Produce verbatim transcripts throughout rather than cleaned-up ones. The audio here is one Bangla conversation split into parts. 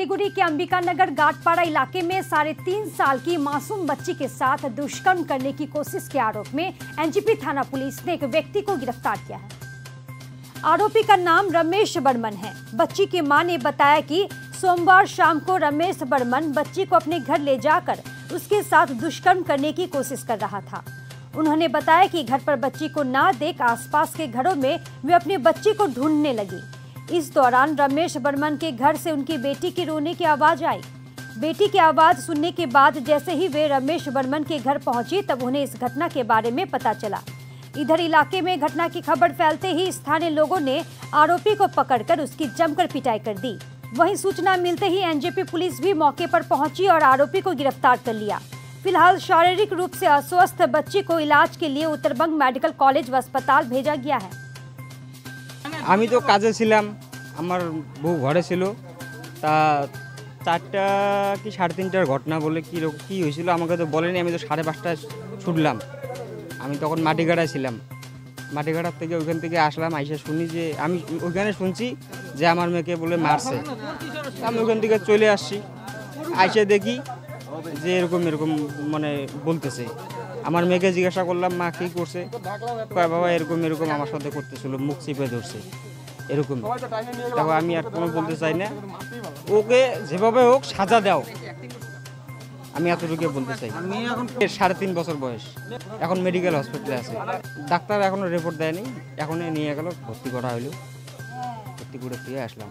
सिलीगुड़ी के अंबिकानगर घाटपाड़ा इलाके में साढ़े तीन साल की मासूम बच्ची के साथ दुष्कर्म करने की कोशिश के आरोप में एनजीपी थाना पुलिस ने एक व्यक्ति को गिरफ्तार किया है। आरोपी का नाम रमेश बर्मन है। बच्ची की मां ने बताया कि सोमवार शाम को रमेश बर्मन बच्ची को अपने घर ले जाकर उसके साथ दुष्कर्म करने की कोशिश कर रहा था। उन्होंने बताया कि घर पर बच्ची को ना देख आसपास के घरों में वे अपनी बच्ची को ढूंढने लगी। इस दौरान रमेश बर्मन के घर से उनकी बेटी की रोने की आवाज आई। बेटी की आवाज सुनने के बाद जैसे ही वे रमेश बर्मन के घर पहुंची तब उन्हें इस घटना के बारे में पता चला। इधर इलाके में घटना की खबर फैलते ही स्थानीय लोगों ने आरोपी को पकड़कर उसकी जमकर पिटाई कर दी। वहीं सूचना मिलते ही एनजेपी पुलिस भी मौके पर पहुंची और आरोपी को गिरफ्तार कर लिया। फिलहाल शारीरिक रूप से अस्वस्थ बच्ची को इलाज के लिए उत्तरबंग मेडिकल कॉलेज व अस्पताल भेजा गया है। আমি তো কাজে ছিলাম, আমার বউ ঘরে ছিল। তা চারটা কি সাড়ে তিনটার ঘটনা বলে কি কি হয়েছিল আমাকে তো বলেনি। আমি তো সাড়ে পাঁচটায় ছুটলাম। আমি তখন মাটিগাড়ায় ছিলাম। মাটিগাড়ার থেকে ওইখান থেকে আসলাম, আইসা শুনি যে আমি ওইখানে শুনছি যে আমার মেয়েকে বলে মারছে। আমি ওইখান থেকে চলে আসছি, আইসা দেখি যে এরকম এরকম মানে বলতেছে। আমার মেয়েকে জিজ্ঞাসা করলাম মা কী করছে, কয় বাবা এরকম এরকম আমার সাথে করতেছিল, মুখ চিপে ধরছে এরকম। তারপর আমি আর কোনো বলতে চাই না, ওকে যেভাবে হোক সাজা দাও, আমি এতটুকু বলতে চাই। সাড়ে তিন বছর বয়স, এখন মেডিকেল হসপিটালে আছে। ডাক্তার এখনো রিপোর্ট দেয়নি, এখন নিয়ে গেল ভর্তি করা হইলো, ভর্তি করে দিয়ে আসলাম।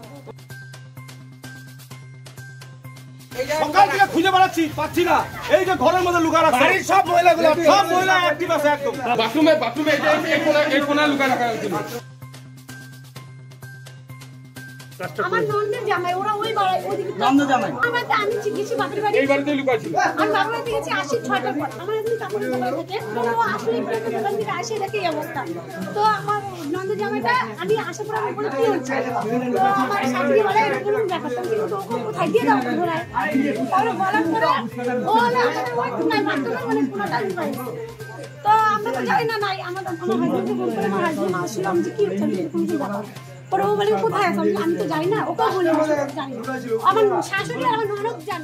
সকাল থেকে খুঁজে বেড়াচ্ছি, পাচ্ছি না। এই যে ঘরের মধ্যে লুকা রাখা, বাড়ির সব মহিলাগুলো সব মহিলা অ্যাক্টিভ আছে একদম। বাথরুমে বাথরুমে এই কোণা এই কোণা লুকা রাখা আছে। আমার নন্দের জামাই, ওরা ওই বাড়ি ওইদিকে নন্দের জামাই। আমার তো আমি চিকিৎসা বাপের বাড়ি এই বাড়িতে লুকা ছিল। আমি বাবার বাড়ি থেকে আসি ছয়টার পর। আমার এমনি কাপড়ের দোকান থেকে তো আসলে একটা দোকান থেকে আসে দেখে এই অবস্থা। তো আমার নন্দের জামাইটা আমি আসার পর আমি বলি কি হচ্ছে, তো আমার শাশুড়ি বলে এরকম ব্যাপার। তো কিন্তু ওকে কোথায় দিয়ে দাও ঘোরায়, তাহলে বলার পরে ও না ওই কোনায় বাথরুমে মানে কোনাটা লুকাই। তো আমরা তো জানি না নাই, আমাদের আমার হাজবেন্ডকে ফোন করে আমার হাজবেন্ড আসলাম যে কি হচ্ছে এরকম কি ব্যাপার। পরে ও বলে কোথায় আছে, আমি তো জানি না, ওকে বলে জানি না। আমার শাশুড়ি আর আমার ননদ জানে।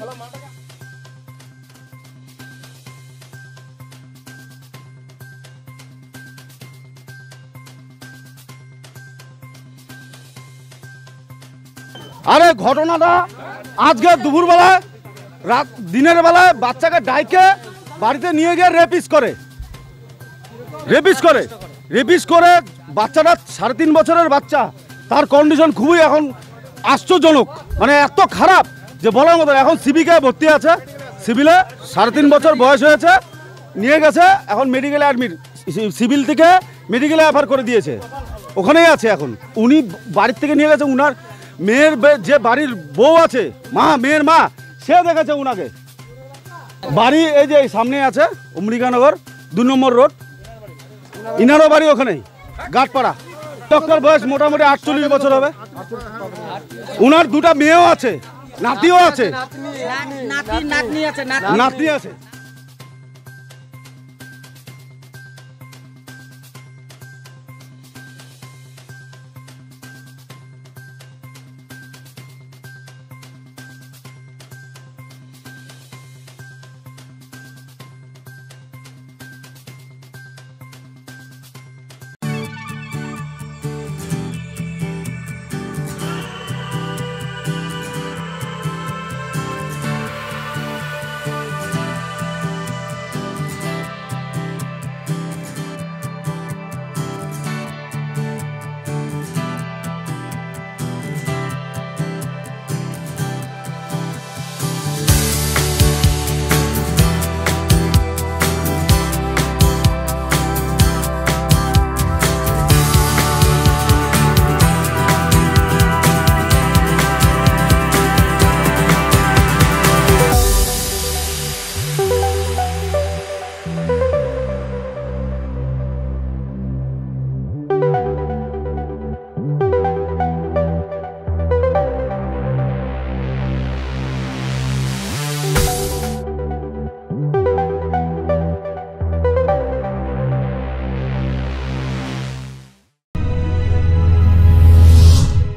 আরে ঘটনাটা আজকে দুপুর বেলায় রাত দিনের বেলায় বাচ্চাকে ডাইকে বাড়িতে নিয়ে গিয়ে রেপিস করে রেপিস করে রেপিস করে বাচ্চাটা সাড়ে তিন বছরের বাচ্চা, তার কন্ডিশন খুবই এখন আশ্চর্যজনক, মানে এত খারাপ যে বলার মতো। এখন সিভিকে ভর্তি আছে, সিভিলে সাড়ে তিন বছর বয়স হয়েছে, নিয়ে গেছে এখন মেডিকেলে অ্যাডমিট। সিভিল থেকে মেডিকেলে রেফার করে দিয়েছে, ওখানেই আছে এখন। উনি বাড়ির থেকে নিয়ে গেছে, উনার মেয়ের যে বাড়ির বউ আছে, মা মেয়ের মা, সে দেখেছে উনাকে। বাড়ি এই যে সামনে আছে অম্বিকানগর দু নম্বর রোড, ইনারও বাড়ি ওখানেই ঘাটপাড়া। ডক্টর বয়স মোটামুটি আটচল্লিশ বছর হবে। উনার দুটা মেয়েও আছে, নাতিও আছে, নাতনি আছে।